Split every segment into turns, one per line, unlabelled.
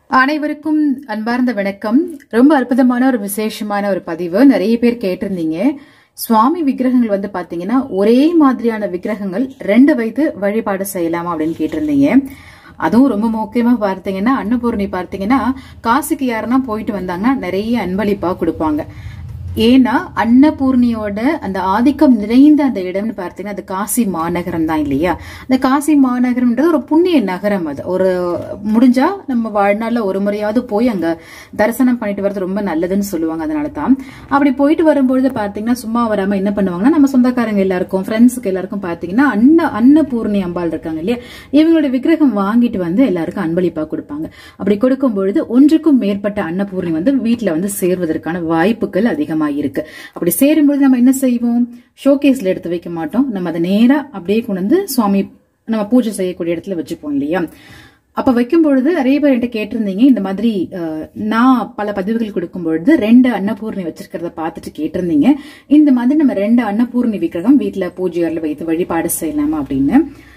அனைவருக்கும் அன்பார்ந்த வணக்கம். ரொம்ப அற்புதமான ஒரு விசேஷமான ஒரு பதிவு. நிறைய பேர் கேட்டிருந்தீங்க. சுவாமி விக்கிரகங்கள் வந்து பாத்தீங்கன்னா ஒரே மாதிரியான விக்கிரகங்கள் 2 வைத்து வழிபாடு செய்யலாமா அப்படின்னு கேட்டிருந்தீங்க. அதுவும் ரொம்ப முக்கியமா பார்த்தீங்கன்னா அன்னபூர்ணி பார்த்தீங்கன்னா காசிக்கு யாருன்னா போயிட்டு வந்தாங்கன்னா நிறைய அன்பளிப்பா கொடுப்பாங்க. ஏன்னா அன்னபூர்ணியோட அந்த ஆதிக்கம் நிறைந்த அந்த இடம்னு பார்த்தீங்கன்னா அது காசி மாநகரம் தான் இல்லையா. அந்த காசி மாநகரம்ன்றது ஒரு புண்ணிய நகரம். அது ஒரு முடிஞ்சா நம்ம வாழ்நாள்ல ஒரு முறையாவது போய் அங்க தரிசனம் பண்ணிட்டு வர்றது ரொம்ப நல்லதுன்னு சொல்லுவாங்க. அதனால தான் அப்படி போயிட்டு வரும்பொழுது பாத்தீங்கன்னா சும்மா வராம என்ன பண்ணுவாங்கன்னா நம்ம சொந்தக்காரங்க எல்லாருக்கும் ஃப்ரெண்ட்ஸுக்கு எல்லாருக்கும் பாத்தீங்கன்னா அன்னபூர்ணி அம்பாள் இருக்காங்க இல்லையா, இவங்களோட விக்கிரகம் வாங்கிட்டு வந்து எல்லாருக்கும் அன்பளிப்பா கொடுப்பாங்க. அப்படி கொடுக்கும் பொழுது ஒன்றுக்கும் மேற்பட்ட அன்னபூர்ணி வந்து வீட்டுல வந்து சேர்வதற்கான வாய்ப்புகள் அதிகமா இருக்கு. அப்படி சேரும்போது நம்ம என்ன செய்வோம், ஷோகேஸ்ல எடுத்து வைக்க மாட்டோம். நம்ம அதை நேரா அப்படியே கொண்டு வந்து சுவாமி நம்ம பூஜை செய்யக்கூடிய இடத்துல வச்சுப்போம் இல்லையா. அப்ப வைக்கும் பொழுது நிறைய பேர் என்கிட்ட கேட்டிருந்தீங்க. இந்த மாதிரி நான் பல பதிவுகள் கொடுக்கும் பொழுது 2 அன்னபூர்ணி வச்சிருக்கிறத பார்த்துட்டு கேட்டிருந்தீங்க. இந்த மாதிரி நம்ம 2 அன்னபூர்ணி விக்கிரகம் வீட்டுல பூஜை அறையில வைத்து வழிபாடு செய்யலாமா அப்படின்னு.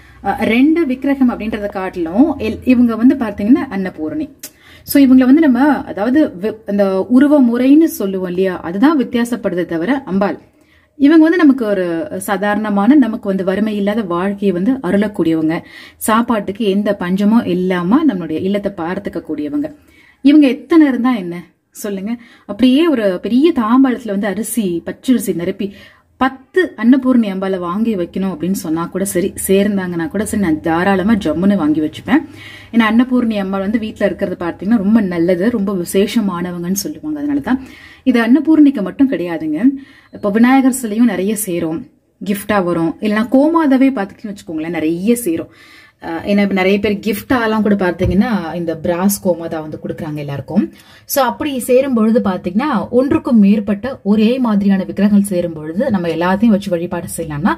2 விக்கிரகம் அப்படின்றத காட்டிலும் இவங்க வந்து பாத்தீங்கன்னா அன்னபூர்ணி. சோ இவங்களை வந்து நம்ம அதாவது அந்த உருவ முறைன்னு சொல்லுவோம் இல்லையா, அதுதான் வித்தியாசப்படுதே தவிர அம்பாள் இவங்க வந்து நமக்கு ஒரு சாதாரணமான நமக்கு வந்து வறுமை இல்லாத வாழ்க்கையை வந்து அருளக்கூடியவங்க, சாப்பாட்டுக்கு எந்த பஞ்சமும் இல்லாம நம்மளுடைய இல்லத்தை பார்த்துக்க கூடியவங்க. இவங்க எத்தனை இருந்தா என்ன சொல்லுங்க, அப்படியே ஒரு பெரிய தாம்பாளத்துல வந்து அரிசி பச்சரிசி நிரப்பி 10 அன்னபூர்ணி அம்பால வாங்கி வைக்கணும் அப்படின்னு சொன்னா கூட சரி, சேர்ந்தாங்கன்னா கூட சரி, நான் தாராளமா ஜம்முன்னு வாங்கி வச்சுப்பேன். ஏன்னா அன்னபூர்ணி அம்பாள் வந்து வீட்டுல இருக்கிறது பார்த்தீங்கன்னா ரொம்ப நல்லது, ரொம்ப விசேஷமானவங்கன்னு சொல்லுவாங்க. அதனாலதான் இது அன்னபூர்ணிக்கு மட்டும் கிடையாதுங்க. இப்ப விநாயகர் சிலையும் நிறைய சேரும், கிஃப்டா வரும். இல்லைன்னா கோமாதாவே பாத்துக்கிட்டு வச்சுக்கோங்களேன், நிறைய சேரும். ஏன்னா நிறைய பேர் கிஃப்டாலாம் கூட பாத்தீங்கன்னா இந்த பிராஸ் கோமாதா வந்து கொடுக்குறாங்க எல்லாருக்கும். சோ அப்படி சேரும் பொழுது பாத்தீங்கன்னா ஒன்றுக்கும் மேற்பட்ட ஒரே மாதிரியான விக்கிரகங்கள் சேரும் பொழுது நம்ம எல்லாத்தையும் வச்சு வழிபாடு செய்யலாம்னா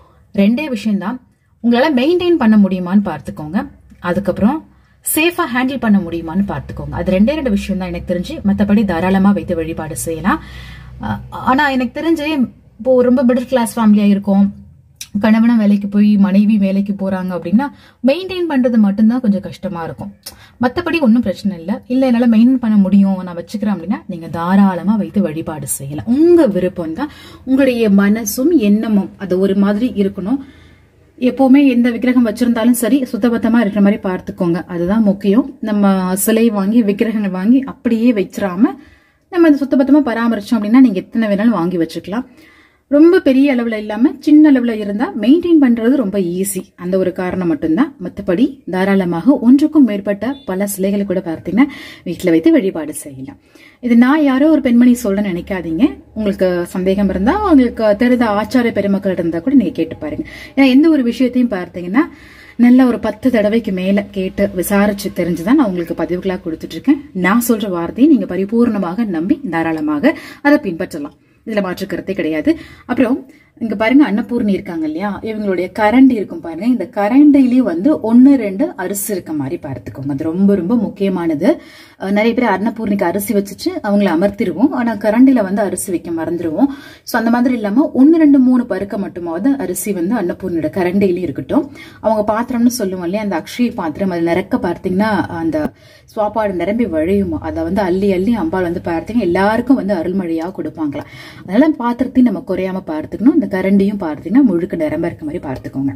2 விஷயம்தான். உங்களால மெயின்டைன் பண்ண முடியுமான்னு பார்த்துக்கோங்க, அதுக்கப்புறம் சேஃபா ஹேண்டில் பண்ண முடியுமான்னு பார்த்துக்கோங்க. அது 2 விஷயம் தான் எனக்கு தெரிஞ்சு. மற்றபடி தாராளமா வைத்து வழிபாடு செய்யலாம். ஆனா எனக்கு தெரிஞ்சு இப்போ ரொம்ப மிடில் கிளாஸ் ஃபேமிலியா இருக்கும், கணவனும் வேலைக்கு போய் மனைவி வேலைக்கு போறாங்க அப்படின்னா மெயின்டைன் பண்றது மட்டும்தான் கொஞ்சம் கஷ்டமா இருக்கும். மத்தபடி ஒன்னும் பிரச்சனை இல்லை. இல்ல என்னால மெயின்டைன் பண்ண முடியும், நான் வச்சுக்கிறேன் அப்படின்னா நீங்க தாராளமா வைத்து வழிபாடு செய்யலாம். உங்க விருப்பம் தான். உங்களுடைய மனசும் எண்ணமும் அது ஒரு மாதிரி இருக்கணும். எப்பவுமே எந்த விக்கிரகம் வச்சிருந்தாலும் சரி சுத்தபத்தமா இருக்கிற மாதிரி பார்த்துக்கோங்க, அதுதான் முக்கியம். நம்ம சிலை வாங்கி விக்கிரகங்கள் வாங்கி அப்படியே வச்சிடாம நம்ம அதை சுத்தபத்தமா பராமரிச்சோம் அப்படின்னா நீங்க எத்தனை வேணாலும் வாங்கி வச்சுக்கலாம். ரொம்ப பெரிய அளவுல இல்லாம சின்ன அளவுல இருந்தா மெயின்டைன் பண்றது ரொம்ப ஈஸி. அந்த ஒரு காரணம் மட்டும்தான். மற்றபடி தாராளமாக ஒன்றுக்கும் மேற்பட்ட பல சிலைகளை கூட பார்த்தீங்கன்னா வீட்டுல வைத்து வழிபாடு செய்யலாம். இது நான் யாரோ ஒரு பெண்மணி சொல்ல நினைக்காதீங்க. உங்களுக்கு சந்தேகம் இருந்தா உங்களுக்கு தெரிந்த ஆச்சாரிய பெருமக்கள் இருந்தா கூட நீங்க கேட்டு பாருங்க. ஏன்னா எந்த ஒரு விஷயத்தையும் பார்த்தீங்கன்னா நல்ல ஒரு 10 தடவைக்கு மேல கேட்டு விசாரிச்சு தெரிஞ்சுதான் நான் உங்களுக்கு பதிவுகளா கொடுத்துட்டு இருக்கேன். நான் சொல்ற வார்த்தையை நீங்க பரிபூர்ணமாக நம்பி தாராளமாக அதை பின்பற்றலாம். இதுல மாற்று கருத்தே கிடையாது. அப்புறம் இங்க பாருங்க அன்னபூர்ணி இருக்காங்க இல்லையா, இவங்களுடைய கரண்டி இருக்கும் பாருங்க. இந்த கரண்டிலேயே வந்து 1-2 அரிசி இருக்க மாதிரி பார்த்துக்கோங்க. அது ரொம்ப ரொம்ப முக்கியமானது. நிறைய பேர் அன்னபூர்ணிக்கு அரிசி வச்சுட்டு அவங்கள அமர்த்திடுவோம், ஆனா கரண்டில வந்து அரிசி வைக்க மறந்துடுவோம். சோ அந்த மாதிரி இல்லாம 1-2-3 பருக்க மட்டுமாவது அரிசி வந்து அன்னபூர்ணியோட கரண்டிலேயே இருக்கட்டும். அவங்க பாத்திரம்னு சொல்லுவோம் இல்லையா, அந்த அக்ஷய பாத்திரம் அது நிறக்க பார்த்தீங்கன்னா அந்த சாப்பாடு நிரம்பி வழியுமா, அதை வந்து அள்ளி அள்ளி அம்பாள் வந்து பார்த்தீங்கன்னா எல்லாருக்கும் வந்து அருள்மழையா கொடுப்பாங்களா. அதனால பாத்திரத்தையும் நம்ம குறையாம பார்த்துக்கணும். இந்த கரண்டியும் பார்த்தீங்கன்னா முழுக்க நிரம்ப இருக்க மாதிரி பார்த்துக்கோங்க.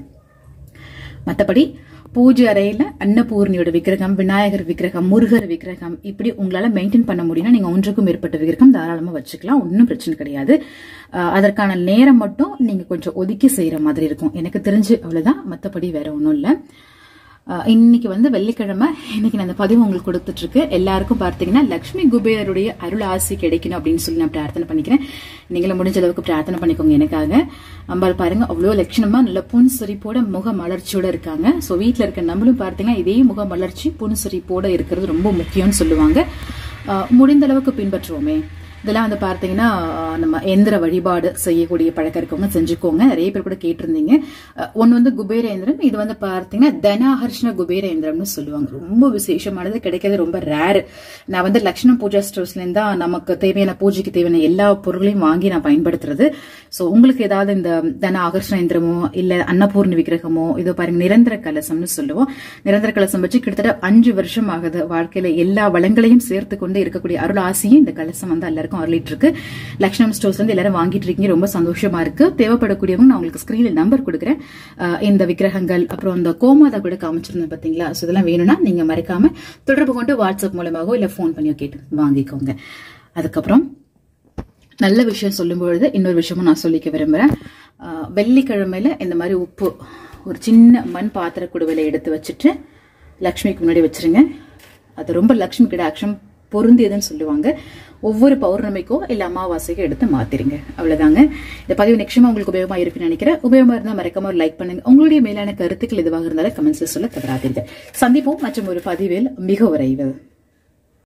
மற்றபடி பூஜை அறையில அன்னபூர்ணியோட விக்கிரகம், விநாயகர் விக்கிரகம், முருகர் விக்கிரகம் இப்படி உங்களால மெயின்டைன் பண்ண முடியும்னா நீங்க ஒன்றுக்கும் மேற்பட்ட விக்கிரகம் தாராளமா வச்சுக்கலாம், ஒன்னும் பிரச்சனை கிடையாது. அதற்கான நேரம் மட்டும் நீங்க கொஞ்சம் ஒதுக்கி செய்யற மாதிரி இருக்கும். எனக்கு தெரிஞ்சு அவ்வளவுதான், மற்றபடி வேற ஒன்றும் இல்லை. இன்னைக்கு வந்து வெள்ளிக்கிழமை, இன்னைக்கு நான் அந்த பதிவு உங்களுக்கு கொடுத்துட்டு இருக்கு. எல்லாருக்கும் பார்த்தீங்கன்னா லட்சுமி குபேரருடைய அருள் ஆசி கிடைக்கணும் அப்படின்னு சொல்லி நான் பிரார்த்தனை பண்ணிக்கிறேன். நீங்களும் முடிஞ்ச அளவுக்கு பிரார்த்தனை பண்ணிக்கோங்க எனக்காக. அம்பாள் பாருங்க அவ்வளோ லட்சணமா நல்ல புன்சிரிப்போட முக மலர்ச்சியோட இருக்காங்க. ஸோ வீட்டில் இருக்க நம்மளும் பார்த்தீங்கன்னா இதே முக மலர்ச்சி புன்சிரிப்போட இருக்கிறது ரொம்ப முக்கியம்னு சொல்லுவாங்க. முடிந்த அளவுக்கு பின்பற்றுவோமே. இதெல்லாம் வந்து பார்த்தீங்கன்னா நம்ம எந்திர வழிபாடு செய்யக்கூடிய பழக்கம் இருக்கவங்க செஞ்சுக்கோங்க. நிறைய பேர் கூட கேட்டிருந்தீங்க. ஒன்று வந்து குபேர எந்திரம், இது வந்து பார்த்தீங்கன்னா தனாகர்ஷ்ண குபேர எந்திரம்னு சொல்லுவாங்க. ரொம்ப விசேஷமானது, கிடைக்கிறது ரொம்ப ரேர். நான் வந்து லக்ஷ்மண பூஜா ஸ்டோர்ஸ்லேருந்து தான் நமக்கு தேவையான பூஜைக்கு தேவையான எல்லா பொருளையும் வாங்கி நான் பயன்படுத்துறது. ஸோ உங்களுக்கு ஏதாவது இந்த தன ஆகர்ஷண எந்திரமோ இல்ல அன்னபூர்ணி விக்கிரகமோ, இதோ பாருங்க நிரந்தர கலசம்னு சொல்லுவோம். நிரந்தர கலசம் வச்சு கிட்டத்தட்ட 5 வருஷம் ஆகுது. வாழ்க்கையில எல்லா வளங்களையும் சேர்த்து கொண்டு இருக்கக்கூடிய அருள் ஆசையும் இந்த கலசம் வந்து எல்லாருக்கும் அருளிட்டு இருக்கு. லக்ஷ்மண் ஸ்டோர்ஸ்ல இருந்து எல்லாரும் வாங்கிட்டு இருக்கீங்க, ரொம்ப சந்தோஷமா இருக்கு. தேவைப்படக்கூடியவங்க நான் உங்களுக்கு ஸ்கிரீன்ல நம்பர் கொடுக்குறேன். இந்த விக்கிரகங்கள் அப்புறம் இந்த கோமாதா கூட காமிச்சிருந்தேன் பாத்தீங்களா. ஸோ இதெல்லாம் வேணும்னா நீங்க மறக்காம தொடர்பு கொண்டு வாட்ஸ்அப் மூலமாகவோ இல்ல போன் பண்ணியோ கேட்டு வாங்கிக்கோங்க. அதுக்கப்புறம் நல்ல விஷயம் சொல்லும்பொழுது இன்னொரு விஷயமும் நான் சொல்லிக்க விரும்புறேன். வெள்ளிக்கிழமையில இந்த மாதிரி உப்பு ஒரு சின்ன மண் பாத்திர குடுவையில எடுத்து வச்சுட்டு லக்ஷ்மிக்கு முன்னாடி வச்சிருங்க. அது ரொம்ப லக்ஷ்மி கிட்ட ஆக்ஷன் பொருந்தியதுன்னு சொல்லுவாங்க. ஒவ்வொரு பௌர்ணமிக்கோ இல்ல அமாவாசைக்கோ எடுத்து மாத்திருங்க. அவ்வளவுதாங்க. இந்த பதிவு நிச்சயமா உங்களுக்கு உபயோகமா இருக்குன்னு நினைக்கிறேன். உபயோகமா இருந்தா மறக்காம ஒரு லைக் பண்ணுங்க. உங்களுடைய மேலான கருத்துக்கள் எதுவாக இருந்தாலும் கமெண்ட்ஸ்ல சொல்ல தவறாதீர்கள். சந்திப்போம் மற்றும் ஒரு பதிவில் மிக விரைவில்.